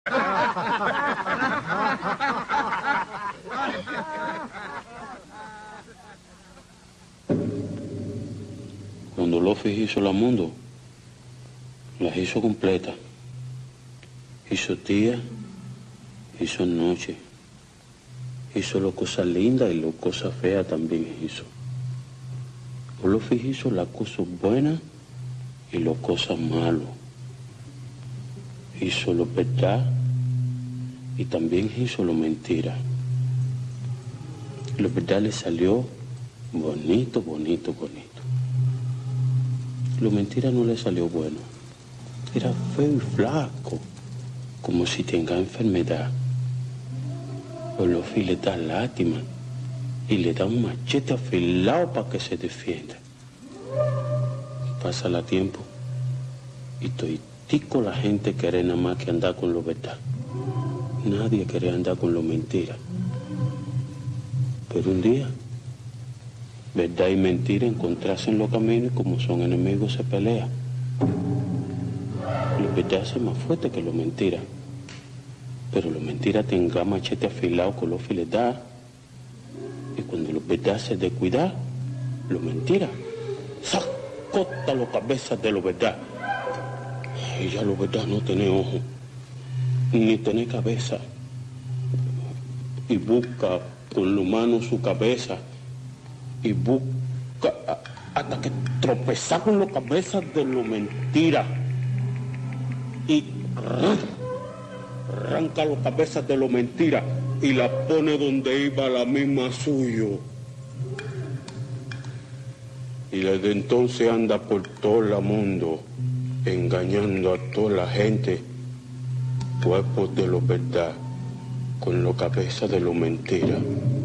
Cuando Lofi hizo la mundo, las hizo completa. Hizo día, hizo noche. Hizo las cosas lindas y las cosas feas también hizo. Lofi hizo las cosas buenas y las cosas malas. Hizo lo verdad y también hizo lo mentira. Lo verdad le salió bonito, bonito, bonito. Lo mentira no le salió bueno. Era feo y flaco, como si tenga enfermedad. Lofi le da lástima y le da un machete afilado para que se defienda. Pasa el tiempo y toitico la gente quiere nada más que andar con lo verdad. Nadie quiere andar con lo mentira. Pero un día, verdad y mentira encontrarse en los caminos y como son enemigos se pelean. Lo verdad es más fuerte que lo mentira. Pero lo mentira tendrá machete afilado con los files da. Y cuando lo verdad se descuida, lo mentira sacota las cabezas de lo verdad. Y ya lo verdad no tiene ojo, ni tiene cabeza. Y busca con la mano su cabeza. Y busca hasta que tropeza con las cabezas de lo mentira. Y arranca las cabezas de lo mentira y la pone donde iba la misma suyo. Y desde entonces anda por todo el mundo engañando a toda la gente, cuerpos de lo verdad, con la cabeza de lo mentira.